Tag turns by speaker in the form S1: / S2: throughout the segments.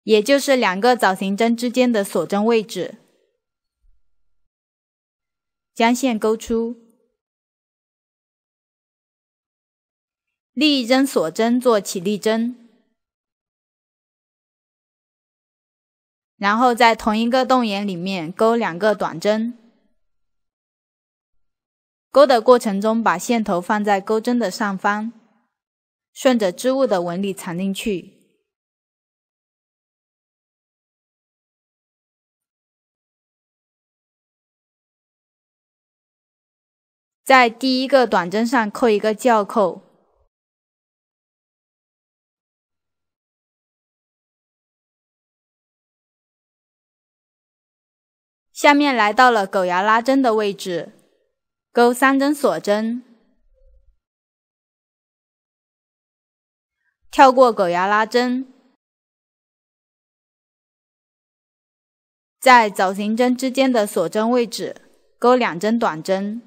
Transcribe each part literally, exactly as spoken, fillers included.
S1: 也就是两个藻形针之间的锁针位置。将线勾出，立一针锁针做起立针，然后在同一个洞眼里面勾两个短针。勾的过程中，把线头放在钩针的上方，顺着织物的纹理藏进去。在第一个短针上扣一个校扣，下面来到了狗牙拉针的位置，钩三针锁针，跳过狗牙拉针，在藻形针之间的锁针位置钩两针短针。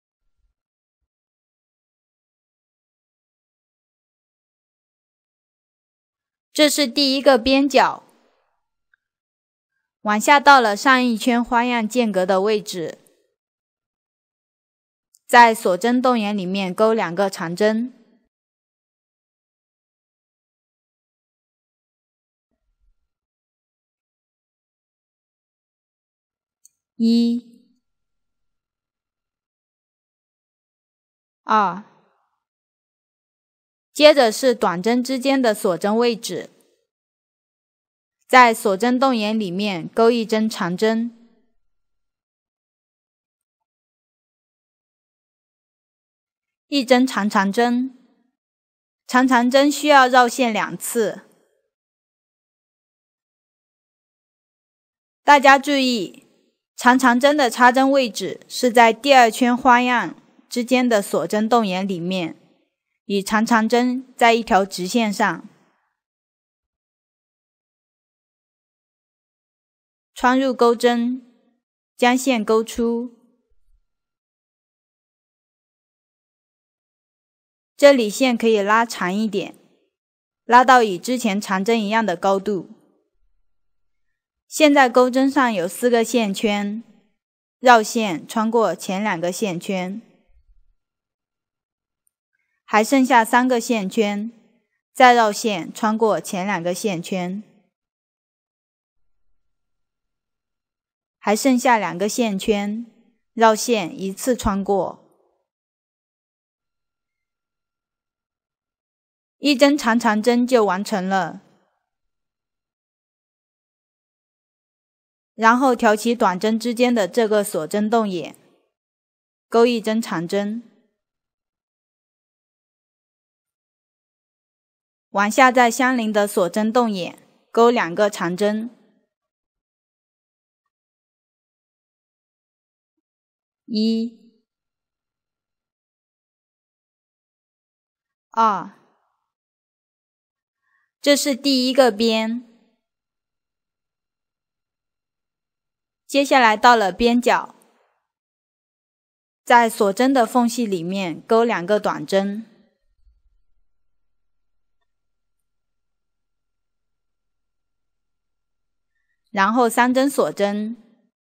S1: 这是第一个边角，往下到了上一圈花样间隔的位置，在锁针洞眼里面钩两个长针，一、二，接着是短针之间的锁针位置，在锁针洞眼里面钩一针长针，一针长长针，长长针需要绕线两次。大家注意，长长针的插针位置是在第二圈花样之间的锁针洞眼里面，以长长针在一条直线上穿入钩针，将线勾出。这里线可以拉长一点，拉到与之前长针一样的高度。现在钩针上有四个线圈，绕线穿过前两个线圈，还剩下三个线圈，再绕线穿过前两个线圈，还剩下两个线圈，绕线一次穿过。一针长长针就完成了，然后挑起短针之间的这个锁针洞眼，钩一针长针，往下在相邻的锁针洞眼钩两个长针，一、二，这是第一个边。接下来到了边角，在锁针的缝隙里面钩两个短针，然后三针锁针，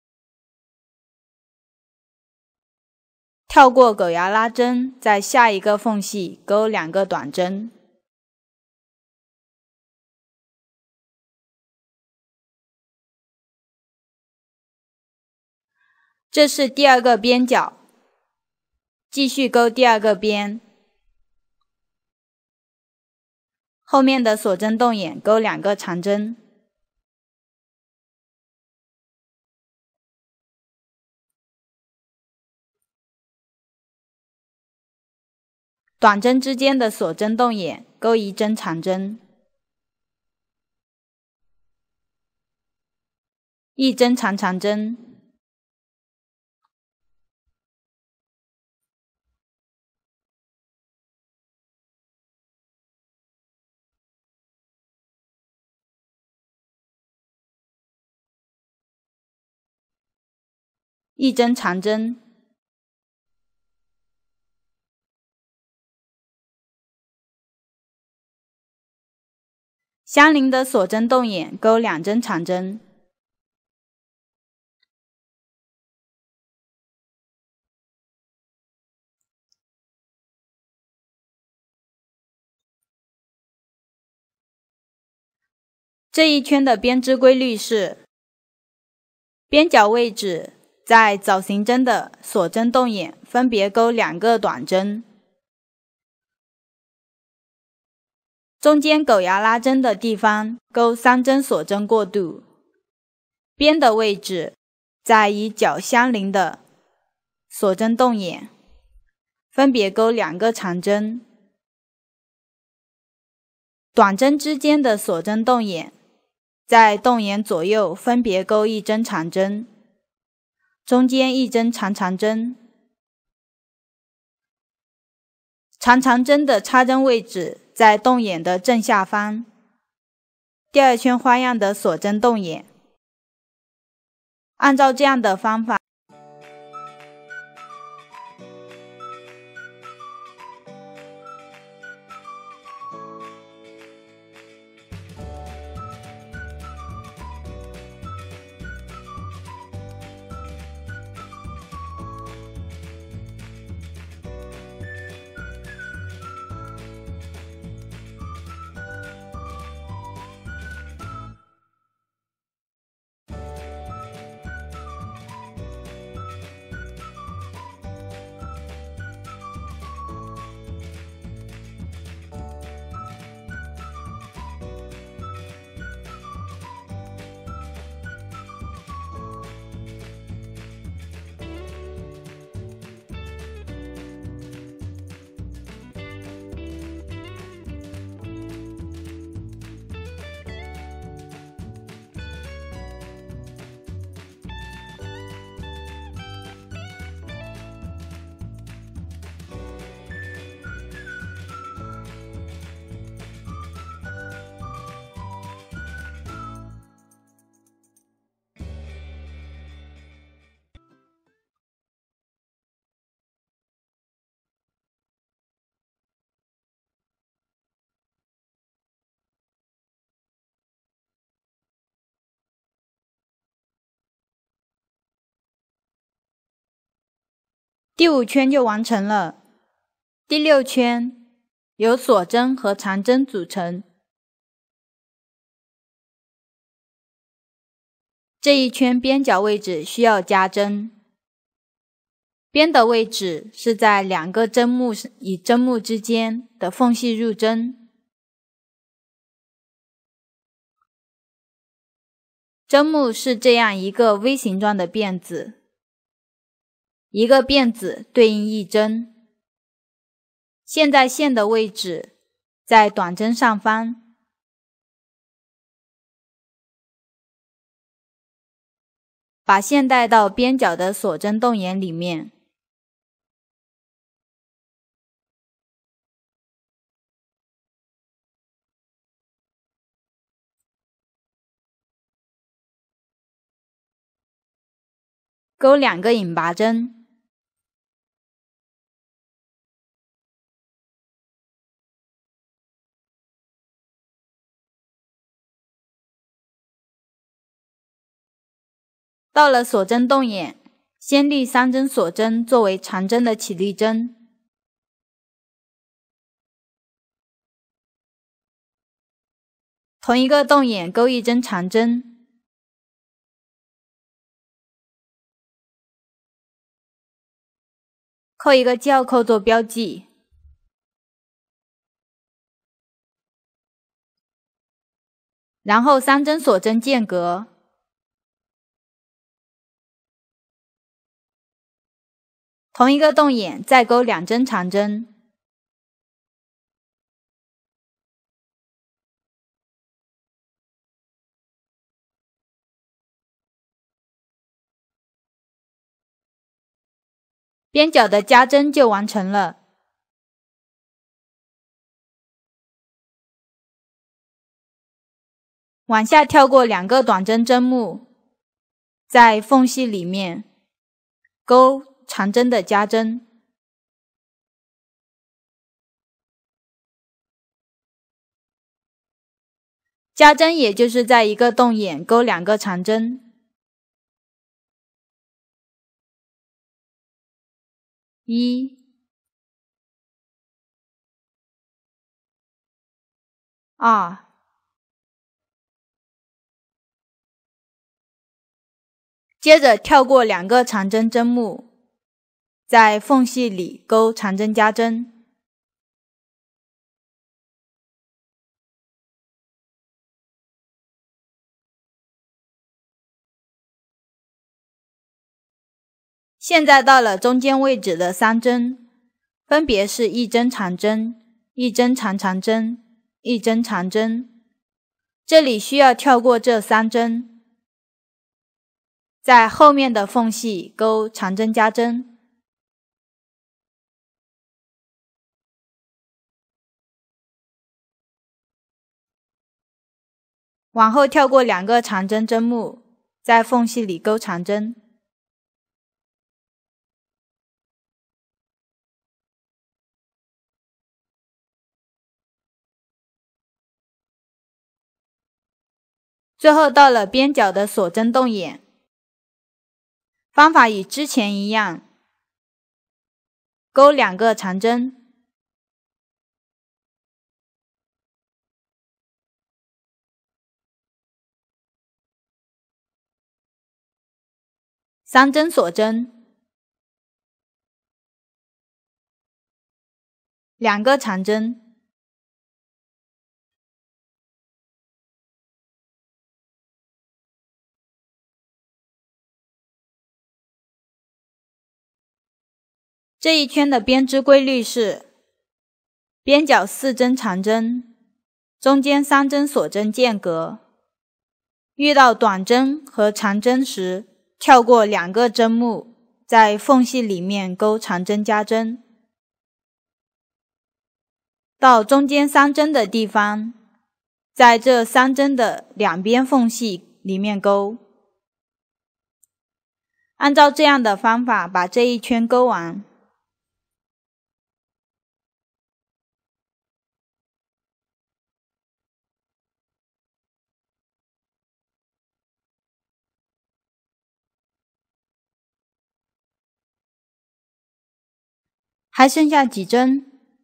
S1: 跳过狗牙拉针，在下一个缝隙钩两个短针。这是第二个边角，继续钩第二个边，后面的锁针洞眼钩两个长针，短针之间的锁针洞眼钩一针长针，一针长长针，一针长针， 相邻的锁针动眼钩两针长针。这一圈的编织规律是：边角位置在藻形针的锁针动眼分别钩两个短针，中间狗牙拉针的地方钩三针锁针过渡，边的位置在与角相邻的锁针动眼分别钩两个长针，短针之间的锁针动眼在动眼左右分别钩一针长针，中间一针长长针。长长针的插针位置在动眼的正下方。第二圈花样的锁针动眼，按照这样的方法，第五圈就完成了。第六圈由锁针和长针组成。这一圈边角位置需要加针，边的位置是在两个针目与针目之间的缝隙入针。针目是这样一个 V 形状的辫子，一个辫子对应一针。现在线的位置在短针上方，把线带到边角的锁针动眼里面。钩两个引拔针。到了锁针动眼，先立三针锁针作为长针的起立针。同一个动眼钩一针长针，扣一个记号扣做标记，然后三针锁针间隔，同一个动眼再钩两针长针，边角的加针就完成了。往下跳过两个短针针目，在缝隙里面钩长针的加针， 加针也就是在一个洞眼钩两个长针，一、二、接着跳过两个长针针目，在缝隙里钩长针加针。现在到了中间位置的三针，分别是一针长针、一针长长针、一针长针。这里需要跳过这三针，在后面的缝隙钩长针加针。往后跳过两个长针针目，在缝隙里钩长针。最后到了边角的锁针洞眼，方法与之前一样，钩两个长针，三针锁针，两个长针，这一圈的编织规律是：边角四针长针，中间三针锁针间隔，遇到短针和长针时，跳过两个针目，在缝隙里面钩长针加针。到中间三针的地方，在这三针的两边缝隙里面钩。按照这样的方法把这一圈钩完。还剩下几针？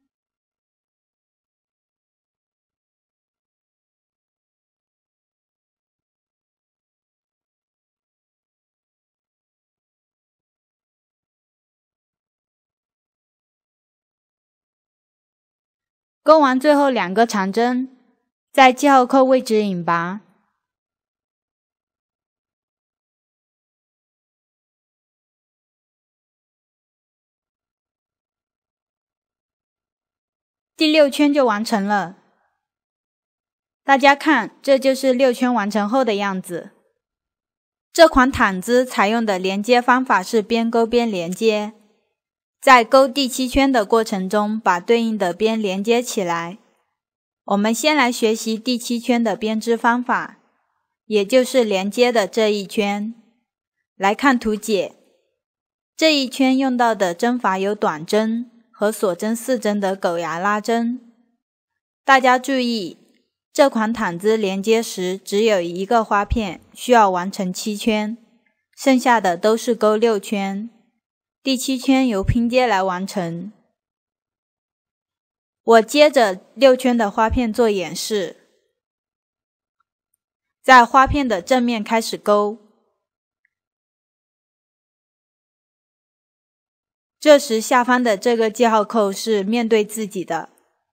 S1: 钩完最后两个长针，在记号扣位置引拔。第六圈就完成了。大家看，这就是六圈完成后的样子。这款毯子采用的连接方法是边钩边连接，在钩第七圈的过程中，把对应的边连接起来。我们先来学习第七圈的编织方法，也就是连接的这一圈。来看图解，这一圈用到的针法有短针和锁针四针的狗牙拉针。大家注意，这款毯子连接时只有一个花片，需要完成七圈，剩下的都是钩六圈，第七圈由拼接来完成。我接着六圈的花片做演示，在花片的正面开始钩，这时下方的这个记号扣是面对自己的。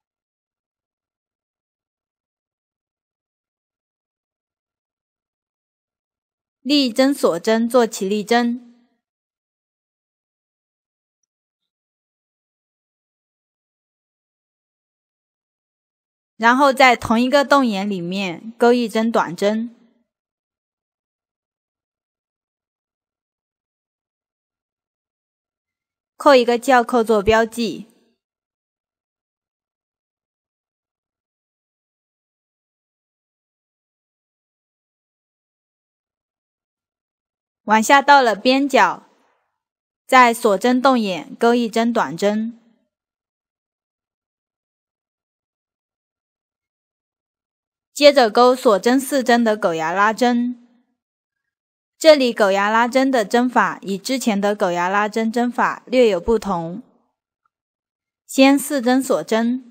S1: 立针锁针做起立针，然后在同一个洞眼里面钩一针短针，扣一个记号扣做标记。往下到了边角，在锁针洞眼钩一针短针， 接着钩锁针四针的狗牙拉针，这里狗牙拉针的针法与之前的狗牙拉针针法略有不同。先四针锁针，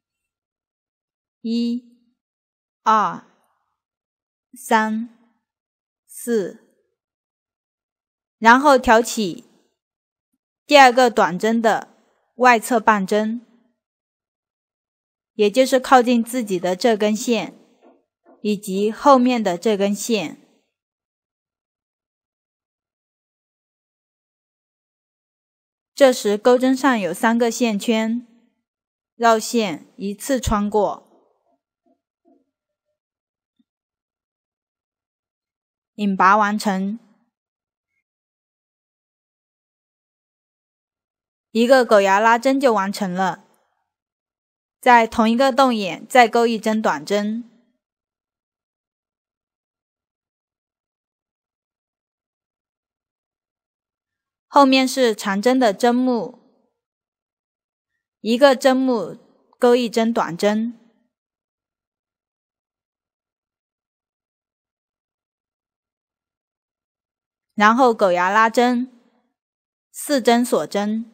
S1: 一、二、三、四，然后挑起第二个短针的外侧半针，也就是靠近自己的这根线以及后面的这根线。这时钩针上有三个线圈，绕线一次穿过，引拔完成。一个狗牙拉针就完成了。在同一个洞眼再钩一针短针，后面是长针的针目，一个针目钩一针短针，然后狗牙拉针，四针锁针，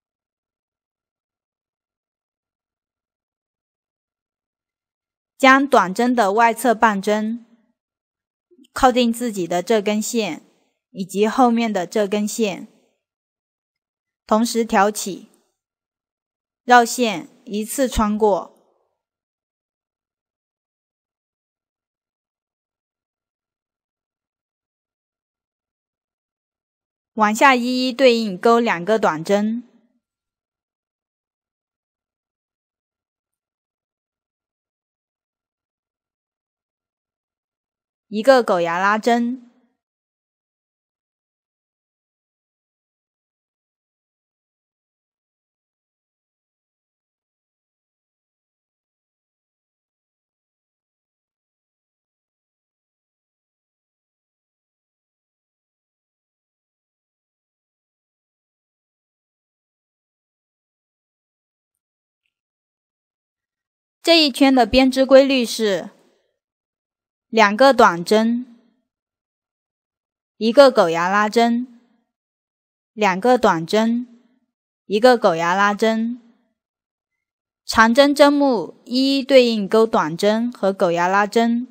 S1: 将短针的外侧半针靠近自己的这根线以及后面的这根线，同时挑起，绕线一次穿过，往下一一对应钩两个短针，一个狗牙拉针，这一圈的编织规律是两个短针，一个狗牙拉针，两个短针，一个狗牙拉针，长针针目一一对应钩短针和狗牙拉针，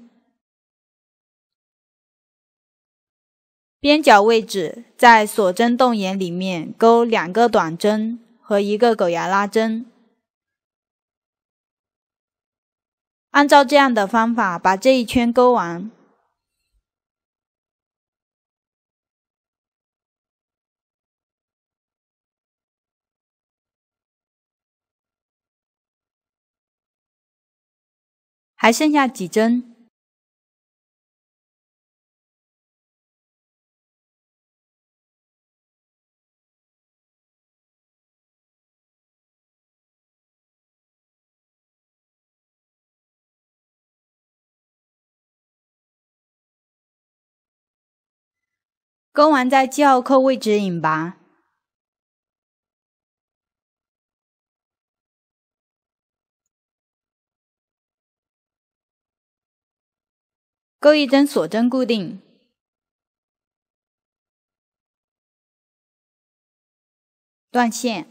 S1: 边角位置在锁针洞眼里面钩两个短针和一个狗牙拉针。按照这样的方法把这一圈钩完。还剩下几针？钩完在记号扣位置引拔，钩一针锁针固定，断线，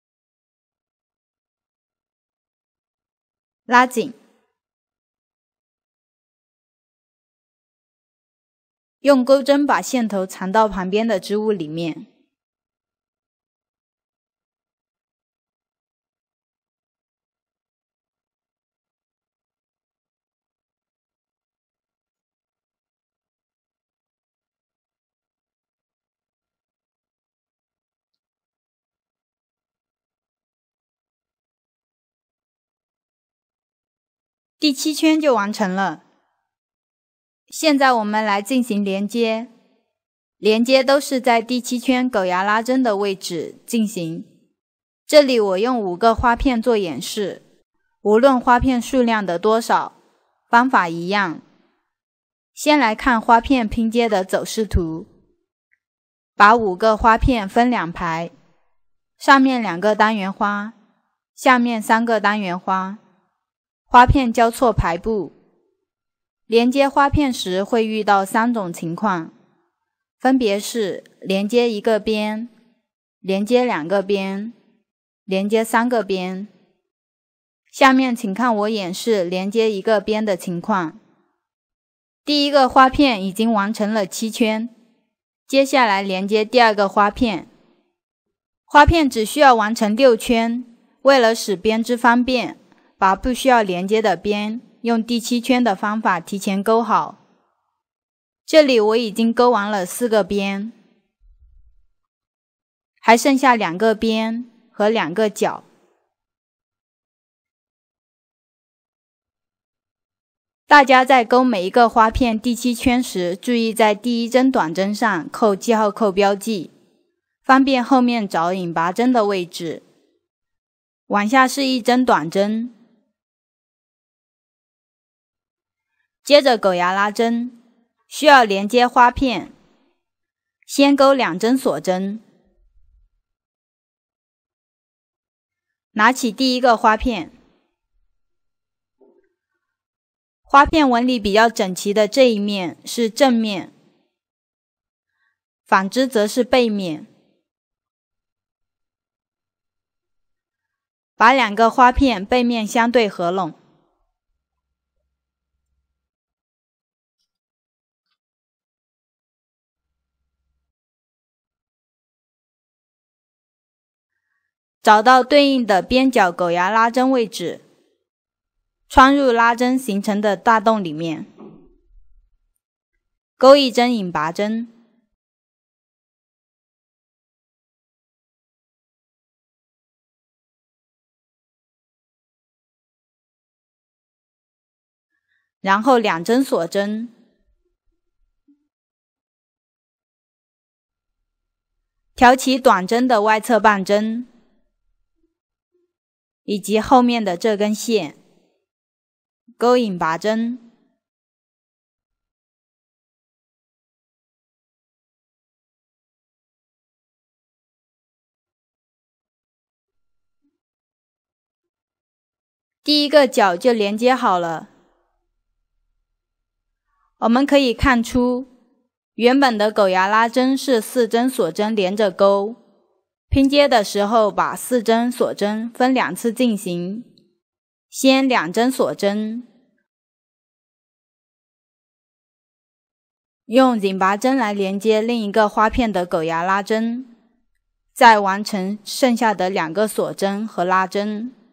S1: 拉紧，用钩针把线头藏到旁边的织物里面。第七圈就完成了。现在我们来进行连接，连接都是在第七圈狗牙拉针的位置进行。这里我用五个花片做演示，无论花片数量的多少，方法一样。先来看花片拼接的走势图，把五个花片分两排，上面两个单元花，下面三个单元花，花片交错排布， 连接花片时会遇到三种情况，分别是连接一个边、连接两个边、连接三个边。下面请看我演示连接一个边的情况。第一个花片已经完成了七圈，接下来连接第二个花片。花片只需要完成六圈，为了使编织方便，把不需要连接的边用第七圈的方法提前钩好。这里我已经钩完了四个边，还剩下两个边和两个角。大家在钩每一个花片第七圈时，注意在第一针短针上扣记号扣标记，方便后面找引拔针的位置。往下是一针短针，接着狗牙拉针，需要连接花片，先钩两针锁针，拿起第一个花片。花片纹理比较整齐的这一面是正面，反之则是背面。把两个花片背面相对合拢，找到对应的边角狗牙拉针位置，穿入拉针形成的大洞里面，钩一针引拔针，然后两针锁针，挑起短针的外侧半针，以及后面的这根线，钩引拔针，第一个角就连接好了。我们可以看出，原本的狗牙拉针是四针锁针连着钩，拼接的时候把四针锁针分两次进行，先两针锁针，用引拔针来连接另一个花片的狗牙拉针，再完成剩下的两个锁针和拉针。